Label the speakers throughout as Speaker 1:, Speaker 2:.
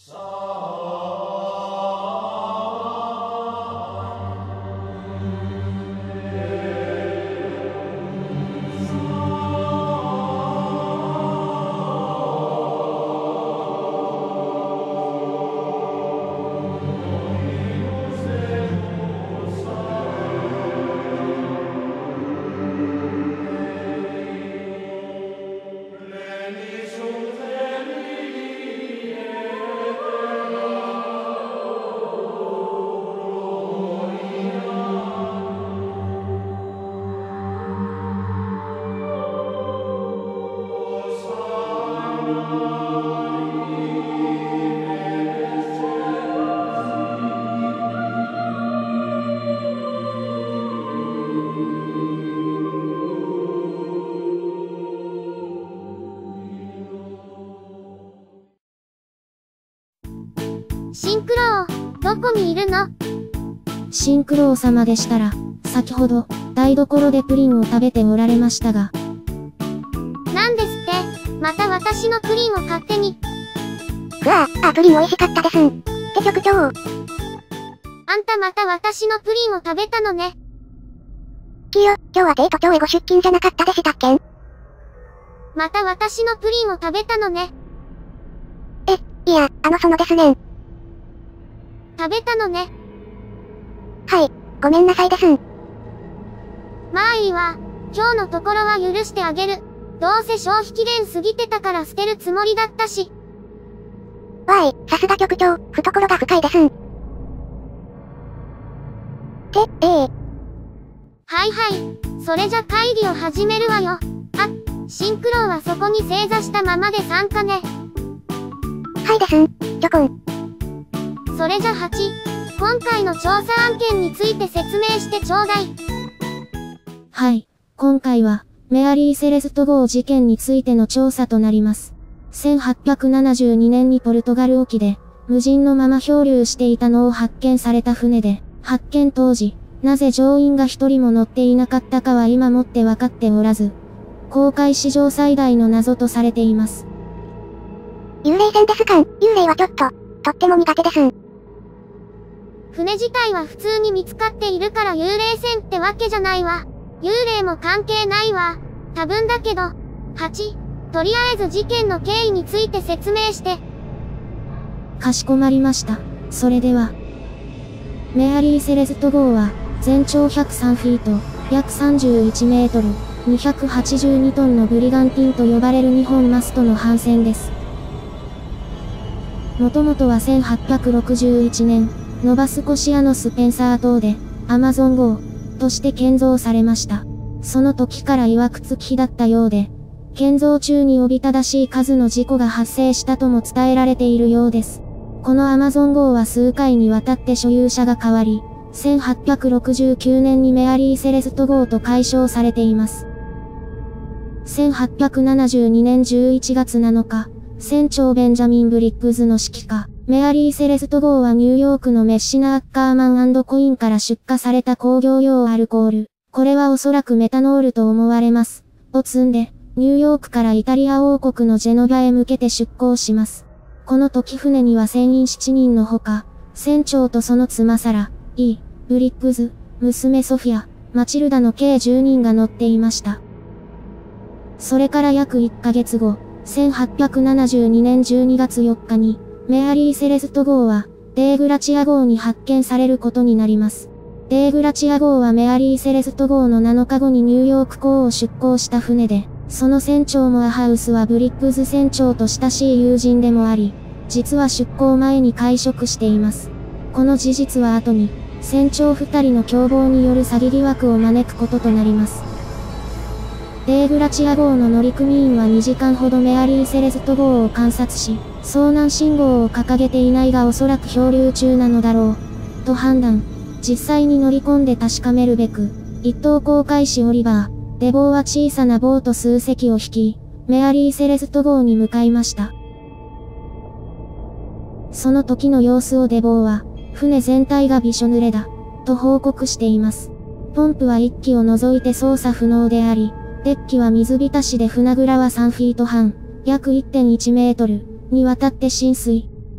Speaker 1: シンクロー、どこにいるの？
Speaker 2: シンクロー様でしたら、先ほど、台所でプリンを食べておられましたが。
Speaker 1: なんですって、また私のプリンを勝手に。
Speaker 3: プリン美味しかったですん。で局長。
Speaker 1: あんたまた私のプリンを食べたのね。
Speaker 3: 今日は帝都町へご出勤じゃなかったでしたっけん？
Speaker 1: また私のプリンを食べたのね。
Speaker 3: いや、そのですねん。
Speaker 1: 食べたのね。
Speaker 3: はい、ごめんなさいですん。
Speaker 1: まあいいわ。今日のところは許してあげる。どうせ消費期限過ぎてたから捨てるつもりだったし。
Speaker 3: さすが局長、懐が深いですん。
Speaker 1: はいはい。それじゃ会議を始めるわよ。シンクローはそこに正座したままで参加ね。
Speaker 3: はいですん、ちょこん。
Speaker 1: それじゃ8。今回の調査案件について説明してちょうだい。
Speaker 2: はい。今回は、メアリー・セレスト号事件についての調査となります。1872年にポルトガル沖で、無人のまま漂流していたのを発見された船で、発見当時、なぜ乗員が一人も乗っていなかったかは今もって分かっておらず、航海史上最大の謎とされています。
Speaker 3: 幽霊船ですかん。幽霊はとっても苦手ですん。
Speaker 1: 船自体は普通に見つかっているから幽霊船ってわけじゃないわ。幽霊も関係ないわ。多分だけど。8、とりあえず事件の経緯について説明して。
Speaker 2: かしこまりました。それでは。メアリー・セレスト号は、全長103フィート、約31メートル、282トンのブリガンティンと呼ばれる2本マストの帆船です。もともとは1861年、ノバスコシアのスペンサー島で、アマゾン号として建造されました。その時から曰く月日だったようで、建造中におびただしい数の事故が発生したとも伝えられているようです。このアマゾン号は数回にわたって所有者が変わり、1869年にメアリー・セレスト号と改称されています。1872年11月7日、船長ベンジャミン・ブリッグズの指揮下、メアリー・セレスト号はニューヨークのメッシナ・アッカーマン&コインから出荷された工業用アルコール、これはおそらくメタノールと思われます、を積んで、ニューヨークからイタリア王国のジェノバへ向けて出港します。この時船には船員7人のほか、船長とその妻サラ、ブリッグズ、娘ソフィア、マチルダの計10人が乗っていました。それから約1ヶ月後、1872年12月4日に、メアリー・セレスト号は、デーグラチア号に発見されることになります。デーグラチア号はメアリー・セレスト号の7日後にニューヨーク港を出港した船で、その船長モアハウスはブリッグズ船長と親しい友人でもあり、実は出港前に会食しています。この事実は後に、船長2人の共謀による詐欺疑惑を招くこととなります。デーグラチア号の乗組員は2時間ほどメアリー・セレスト号を観察し、遭難信号を掲げていないがおそらく漂流中なのだろう、と判断。実際に乗り込んで確かめるべく、一等航海士オリバー、デボーは小さなボート数隻を引き、メアリー・セレスト号に向かいました。その時の様子をデボーは、船全体がびしょ濡れだ、と報告しています。ポンプは1機を除いて操作不能であり、デッキは水浸しで船蔵は3フィート半、約 1.1 メートルにわたって浸水。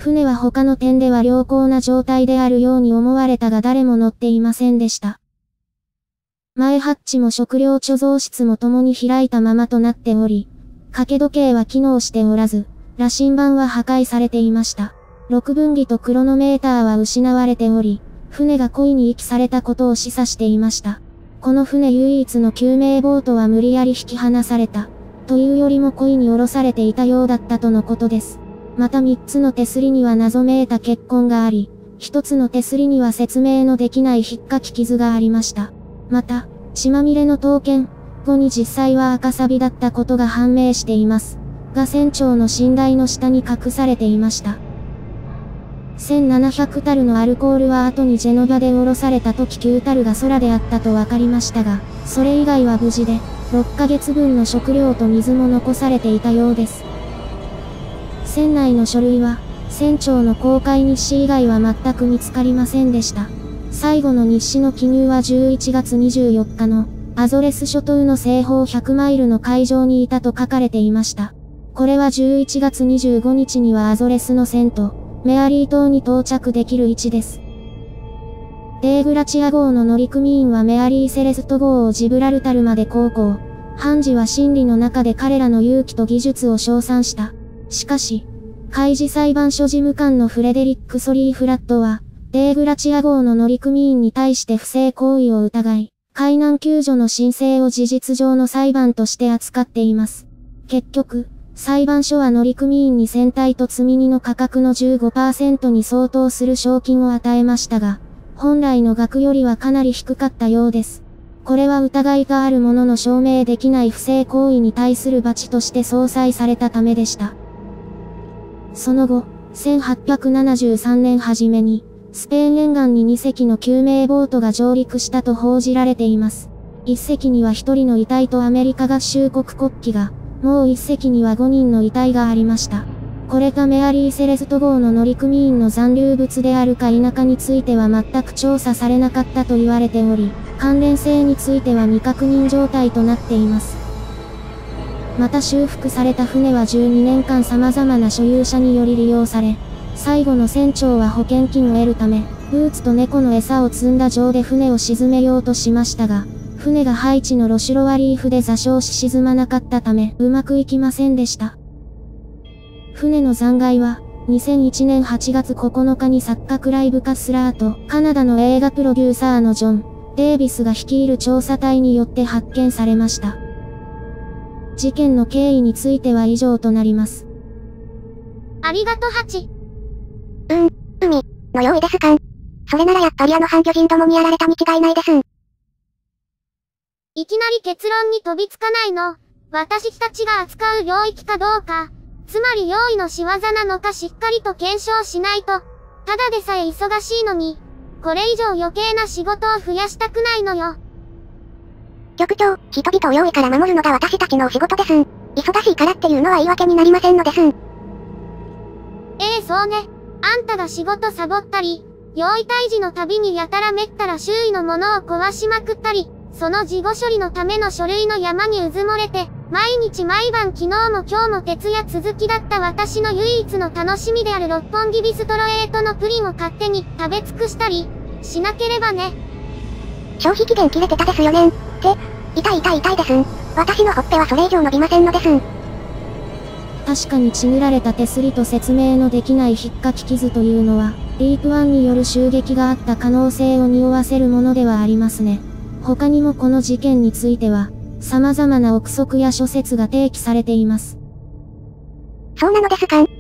Speaker 2: 船は他の点では良好な状態であるように思われたが誰も乗っていませんでした。前ハッチも食料貯蔵室も共に開いたままとなっており、掛け時計は機能しておらず、羅針盤は破壊されていました。6分儀とクロノメーターは失われており、船が故意に遺棄されたことを示唆していました。この船唯一の救命ボートは無理やり引き離された、というよりも故意に降ろされていたようだったとのことです。また3つの手すりには謎めいた血痕があり、1つの手すりには説明のできない引っかき傷がありました。また、血まみれの刀剣後に実際は赤サビだったことが判明しています。が船長の寝台の下に隠されていました。1700タルのアルコールは後にジェノバで降ろされた時9タルが空であったと分かりましたが、それ以外は無事で、6ヶ月分の食料と水も残されていたようです。船内の書類は、船長の航海日誌以外は全く見つかりませんでした。最後の日誌の記入は11月24日の、アゾレス諸島の西方100マイルの海上にいたと書かれていました。これは11月25日にはアゾレスの船と、メアリー島に到着できる位置です。デーグラチア号の乗組員はメアリーセレスト号をジブラルタルまで航行。ハンジは審理の中で彼らの勇気と技術を称賛した。しかし、海事裁判所事務官のフレデリック・ソリー・フラットは、デーグラチア号の乗組員に対して不正行為を疑い、海難救助の申請を事実上の裁判として扱っています。結局、裁判所は乗組員に船体と積み荷の価格の 15% に相当する賞金を与えましたが、本来の額よりはかなり低かったようです。これは疑いがあるものの証明できない不正行為に対する罰として相殺されたためでした。その後、1873年初めに、スペイン沿岸に2隻の救命ボートが上陸したと報じられています。1隻には1人の遺体とアメリカ合衆国国旗が、もう1隻には5人の遺体がありました。これがメアリー・セレスト号の乗組員の残留物であるか否かについては全く調査されなかったと言われており、関連性については未確認状態となっています。また修復された船は12年間様々な所有者により利用され、最後の船長は保険金を得るため、ブーツと猫の餌を積んだ上で船を沈めようとしましたが、船がハイチのロシュロワリーフで座礁し沈まなかったため、うまくいきませんでした。船の残骸は、2001年8月9日に作家クライブ・カスラーと、カナダの映画プロデューサーのジョン・デイビスが率いる調査隊によって発見されました。事件の経緯については以上となります。
Speaker 1: ありがとハチ。
Speaker 3: 海の用意ですかん。それならやっぱりあの半魚人どもにやられたに違いないですん。
Speaker 1: いきなり結論に飛びつかないの。私たちが扱う領域かどうか。つまり用意の仕業なのかしっかりと検証しないと。ただでさえ忙しいのに、これ以上余計な仕事を増やしたくないのよ。
Speaker 3: 局長、人々を用意から守るのが私たちのお仕事ですん。忙しいからっていうのは言い訳になりませんのですん。
Speaker 1: そうね。あんたが仕事サボったり、用意退治のたびにやたらめったら周囲のものを壊しまくったり、その事後処理のための書類の山にうずもれて、毎日毎晩昨日も今日も徹夜続きだった私の唯一の楽しみである六本木ビストロエイトのプリンを勝手に食べ尽くしたり、しなければね。
Speaker 3: 消費期限切れてたですよねん。って、痛いですん。私のほっぺはそれ以上伸びませんのですん。
Speaker 2: 確かにちぐられた手すりと説明のできない引っかき傷というのは、ディープワンによる襲撃があった可能性を匂わせるものではありますね。他にもこの事件については、様々な憶測や諸説が提起されています。
Speaker 3: そうなのですかん。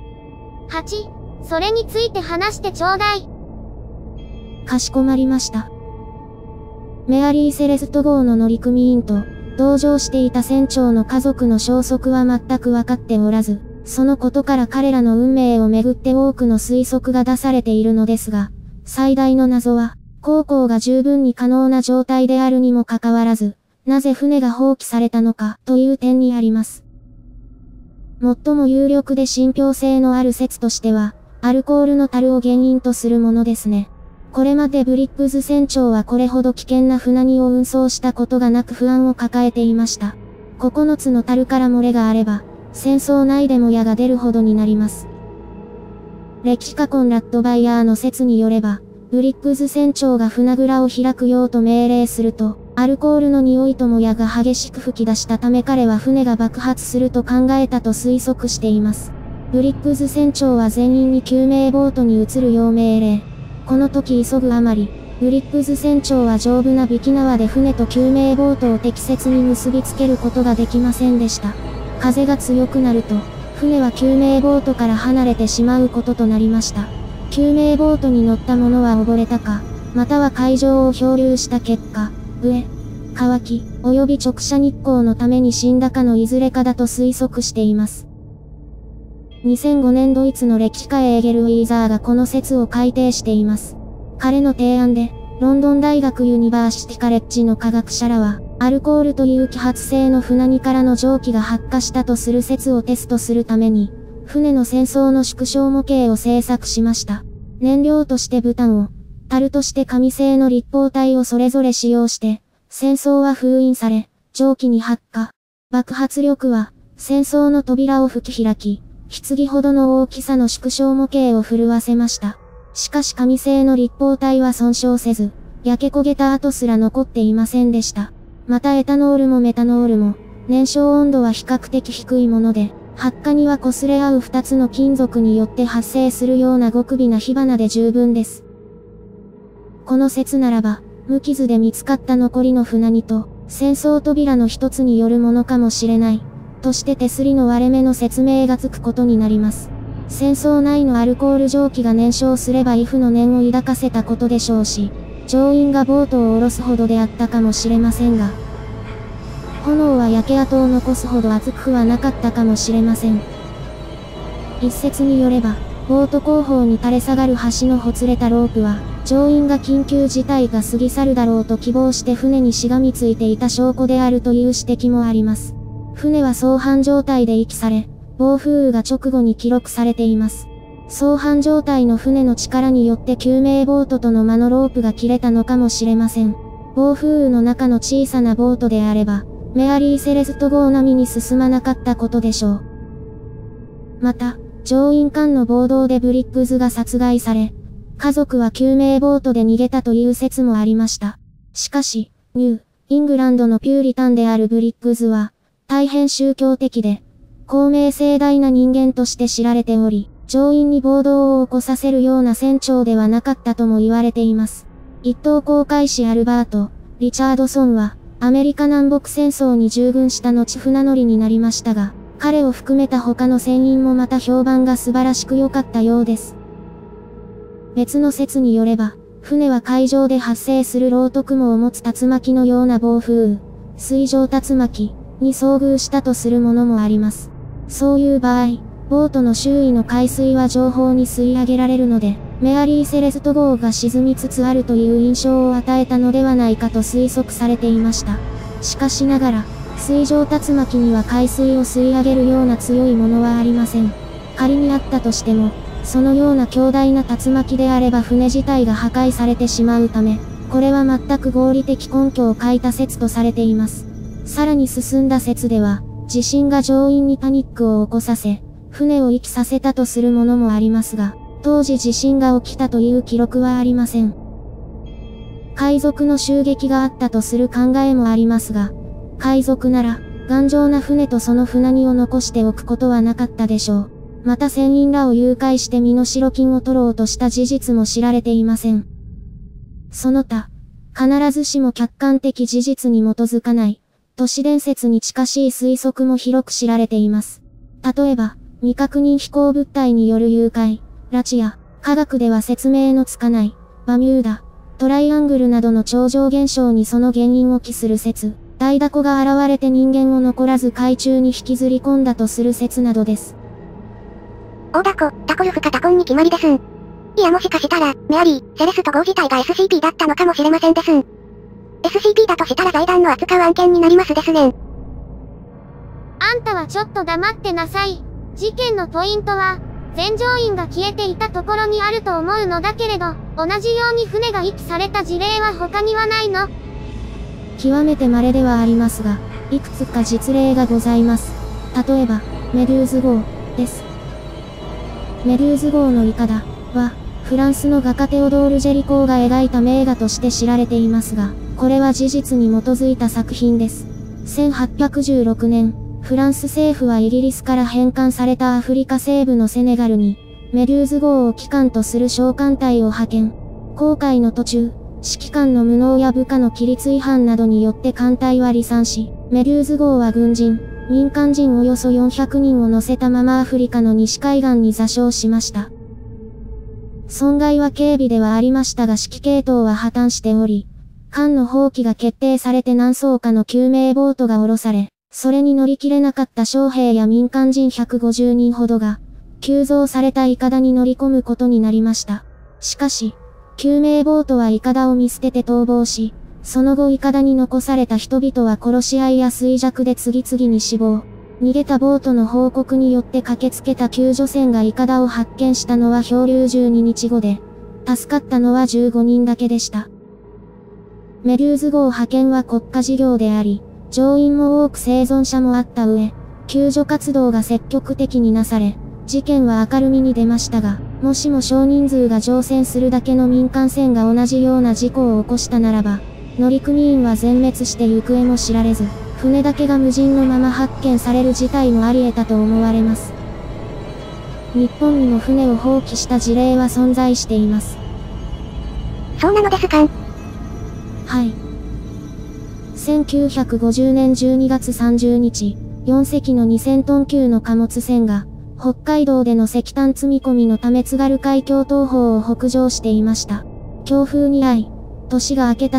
Speaker 1: 8、それについて話してちょうだい。
Speaker 2: かしこまりました。メアリー・セレスト号の乗組員と、同乗していた船長の家族の消息は全くわかっておらず、そのことから彼らの運命をめぐって多くの推測が出されているのですが、最大の謎は、航行が十分に可能な状態であるにもかかわらず、なぜ船が放棄されたのかという点にあります。最も有力で信憑性のある説としては、アルコールの樽を原因とするものですね。これまでブリッグズ船長はこれほど危険な船荷を運送したことがなく不安を抱えていました。9つの樽から漏れがあれば、戦争内でも矢が出るほどになります。 歴史家コンラッド・バイヤーの説によれば、ブリッグズ船長が船蔵を開くようと命令すると、アルコールの匂いともやが激しく吹き出したため彼は船が爆発すると考えたと推測しています。ブリッグズ船長は全員に救命ボートに移るよう命令。この時急ぐあまり、ブリッグズ船長は丈夫なビキ縄で船と救命ボートを適切に結びつけることができませんでした。風が強くなると、船は救命ボートから離れてしまうこととなりました。救命ボートに乗った者は溺れたか、または海上を漂流した結果、飢え、渇き、及び直射日光のために死んだかのいずれかだと推測しています。2005年ドイツの歴史家エーゲル・ウィーザーがこの説を改訂しています。彼の提案で、ロンドン大学ユニバーシティカレッジの科学者らは、アルコールという揮発性の船荷からの蒸気が発火したとする説をテストするために、船の戦争の縮小模型を製作しました。燃料としてブタンを、樽として紙製の立方体をそれぞれ使用して、戦争は封印され、蒸気に発火。爆発力は、戦争の扉を吹き開き、棺ほどの大きさの縮小模型を震わせました。しかし紙製の立方体は損傷せず、焼け焦げた跡すら残っていませんでした。またエタノールもメタノールも、燃焼温度は比較的低いもので、発火には擦れ合う2つの金属によって発生するような極微な火花で十分です。この説ならば、無傷で見つかった残りの船荷と、戦争扉の一つによるものかもしれない、として手すりの割れ目の説明がつくことになります。戦争内のアルコール蒸気が燃焼すれば畏怖の念を抱かせたことでしょうし、乗員がボートを下ろすほどであったかもしれませんが、炎は焼け跡を残すほど熱くはなかったかもしれません。一説によれば、ボート後方に垂れ下がる橋のほつれたロープは、乗員が緊急事態が過ぎ去るだろうと希望して船にしがみついていた証拠であるという指摘もあります。船は操帆状態で遺棄され、暴風雨が直後に記録されています。操帆状態の船の力によって救命ボートとの間のロープが切れたのかもしれません。暴風雨の中の小さなボートであれば、メアリー・セレスト号並みに進まなかったことでしょう。また、乗員間の暴動でブリッグズが殺害され、家族は救命ボートで逃げたという説もありました。しかし、ニュー・イングランドのピューリタンであるブリッグズは、大変宗教的で、公明正大な人間として知られており、乗員に暴動を起こさせるような船長ではなかったとも言われています。一等航海士アルバート・リチャードソンは、アメリカ南北戦争に従軍した後船乗りになりましたが、彼を含めた他の船員もまた評判が素晴らしく良かったようです。別の説によれば、船は海上で発生する漏斗雲を持つ竜巻のような暴風雨、水上竜巻に遭遇したとするものもあります。そういう場合、ボートの周囲の海水は上方に吸い上げられるので、メアリー・セレスト号が沈みつつあるという印象を与えたのではないかと推測されていました。しかしながら、水上竜巻には海水を吸い上げるような強いものはありません。仮にあったとしても、そのような強大な竜巻であれば船自体が破壊されてしまうため、これは全く合理的根拠を欠いた説とされています。さらに進んだ説では、地震が乗員にパニックを起こさせ、船を遺棄させたとするものもありますが、当時地震が起きたという記録はありません。海賊の襲撃があったとする考えもありますが、海賊なら、頑丈な船とその船荷を残しておくことはなかったでしょう。また船員らを誘拐して身代金を取ろうとした事実も知られていません。その他、必ずしも客観的事実に基づかない、都市伝説に近しい推測も広く知られています。例えば、未確認飛行物体による誘拐、拉致や、科学では説明のつかない、バミューダ、トライアングルなどの超常現象にその原因を期する説、大凧が現れて人間を残らず海中に引きずり込んだとする説などです。
Speaker 3: 大凧、タコルフかタコンに決まりですん。いやもしかしたら、メアリー、セレスト号自体が SCP だったのかもしれませんですん。SCP だとしたら財団の扱う案件になりますですねん。
Speaker 1: あんたはちょっと黙ってなさい。事件のポイントは、全乗員が消えていたところにあると思うのだけれど、同じように船が遺棄された事例は他にはないの？
Speaker 2: 極めて稀ではありますが、いくつか実例がございます。例えば、メデューズ号です。 メデューズ号のイカダは、フランスの画家テオドール・ジェリコーが描いた名画として知られていますが、これは事実に基づいた作品です。1816年、フランス政府はイギリスから返還されたアフリカ西部のセネガルに、メデューズ号を旗艦とする商艦隊を派遣。航海の途中、指揮官の無能や部下の規律違反などによって艦隊は離散し、メデューズ号は軍人、民間人およそ400人を乗せたままアフリカの西海岸に座礁しました。損害は軽微ではありましたが指揮系統は破綻しており、艦の放棄が決定されて何艘かの救命ボートが下ろされ、それに乗り切れなかった将兵や民間人150人ほどが、急増されたイカダに乗り込むことになりました。しかし、救命ボートはイカダを見捨てて逃亡し、その後イカダに残された人々は殺し合いや衰弱で次々に死亡。逃げたボートの報告によって駆けつけた救助船がイカダを発見したのは漂流12日後で、助かったのは15人だけでした。メデューズ号派遣は国家事業であり、乗員も多く生存者もあった上、救助活動が積極的になされ、事件は明るみに出ましたが、もしも少人数が乗船するだけの民間船が同じような事故を起こしたならば、乗組員は全滅して行方も知られず、船だけが無人のまま発見される事態もあり得たと思われます。日本にも船を放棄した事例は存在しています。
Speaker 3: そうなのですか？
Speaker 2: はい。1950年12月30日、4隻の2000トン級の貨物船が、北海道での石炭積み込みのため津軽海峡東方を北上していました。強風に遭い、年が明けた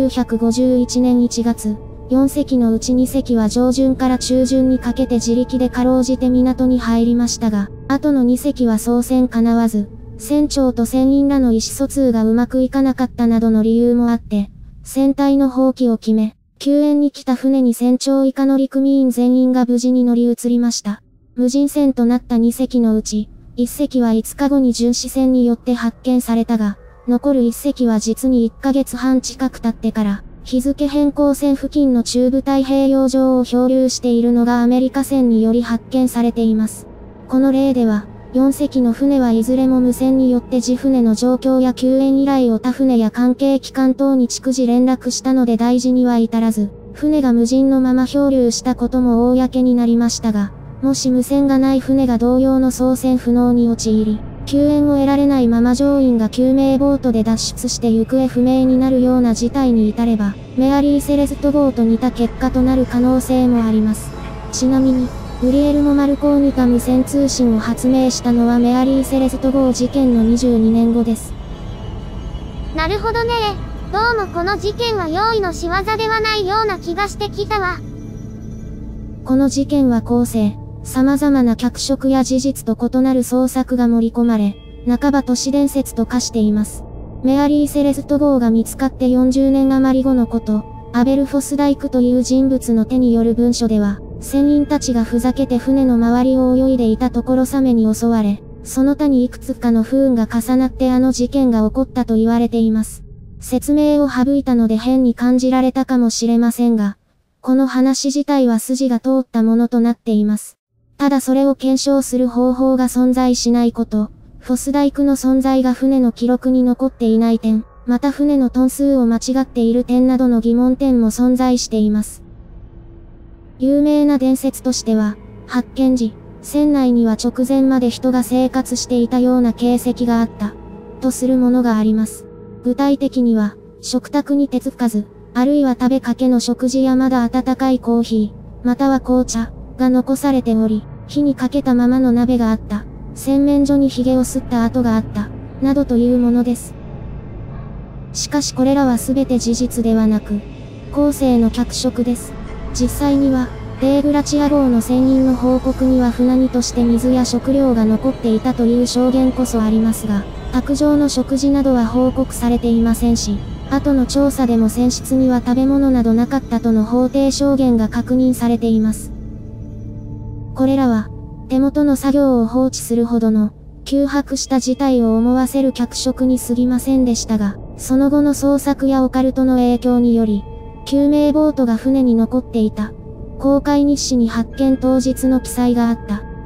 Speaker 2: 1951年1月、4隻のうち2隻は上旬から中旬にかけて自力でかろうじて港に入りましたが、後の2隻は操船叶わず、船長と船員らの意思疎通がうまくいかなかったなどの理由もあって、船体の放棄を決め、救援に来た船に船長以下乗組員全員が無事に乗り移りました。無人船となった2隻のうち、1隻は5日後に巡視船によって発見されたが、残る1隻は実に1ヶ月半近く経ってから、日付変更線付近の中部太平洋上を漂流しているのがアメリカ船により発見されています。この例では、4隻の船はいずれも無線によって自船の状況や救援依頼を他船や関係機関等に逐次連絡したので大事には至らず、船が無人のまま漂流したことも公になりましたが、もし無線がない船が同様の操船不能に陥り、救援を得られないまま乗員が救命ボートで脱出して行方不明になるような事態に至れば、メアリー・セレスト号と似た結果となる可能性もあります。ちなみに、グリエルモ・マルコーニが無線通信を発明したのはメアリー・セレスト号事件の22年後です。
Speaker 1: なるほどね。どうもこの事件は容易の仕業ではないような気がしてきたわ。
Speaker 2: この事件は後世、様々な脚色や事実と異なる創作が盛り込まれ、半ば都市伝説と化しています。メアリー・セレスト号が見つかって40年余り後のこと、アベル・フォスダイクという人物の手による文書では、船員たちがふざけて船の周りを泳いでいたところサメに襲われ、その他にいくつかの不運が重なってあの事件が起こったと言われています。説明を省いたので変に感じられたかもしれませんが、この話自体は筋が通ったものとなっています。ただそれを検証する方法が存在しないこと、フォスダイクの存在が船の記録に残っていない点、また船のトン数を間違っている点などの疑問点も存在しています。有名な伝説としては、発見時、船内には直前まで人が生活していたような形跡があった、とするものがあります。具体的には、食卓に手つかず、あるいは食べかけの食事やまだ温かいコーヒー、または紅茶、が残されており、火にかけたままの鍋があった、洗面所に髭を吸った跡があった、などというものです。しかしこれらはすべて事実ではなく、後世の脚色です。実際には、デーグラチア号の船員の報告には船にとして水や食料が残っていたという証言こそありますが、卓上の食事などは報告されていませんし、後の調査でも船室には食べ物などなかったとの法定証言が確認されています。これらは、手元の作業を放置するほどの、窮迫した事態を思わせる脚色に過ぎませんでしたが、その後の捜索やオカルトの影響により、救命ボートが船に残っていた、公開日誌に発見当日の記載があった、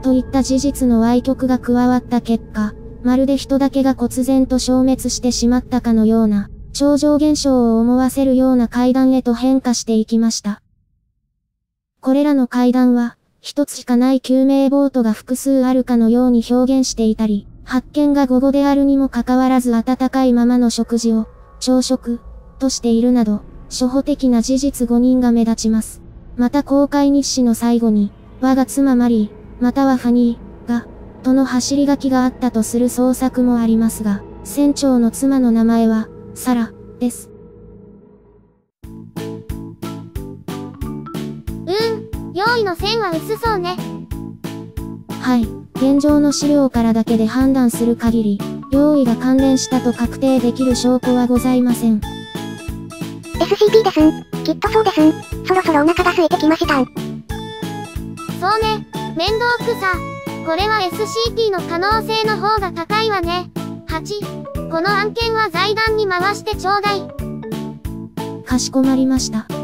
Speaker 2: といった事実の歪曲が加わった結果、まるで人だけが忽然と消滅してしまったかのような、超常現象を思わせるような階段へと変化していきました。これらの階段は、一つしかない救命ボートが複数あるかのように表現していたり、発見が午後であるにもかかわらず温かいままの食事を、朝食、としているなど、初歩的な事実誤認が目立ちます。また公開日誌の最後に、我が妻マリー、またはファニー、が、との走り書きがあったとする創作もありますが、船長の妻の名前は、サラ、です。
Speaker 1: 用意の線は薄そうね。
Speaker 2: はい。現状の資料からだけで判断する限り、用意が関連したと確定できる証拠はございません。
Speaker 3: SCP ですん。きっとそうですん。そろそろお腹が空いてきましたん。
Speaker 1: そうね。面倒くさ。これは SCP の可能性の方が高いわね。8、この案件は財団に回してちょうだい。
Speaker 2: かしこまりました。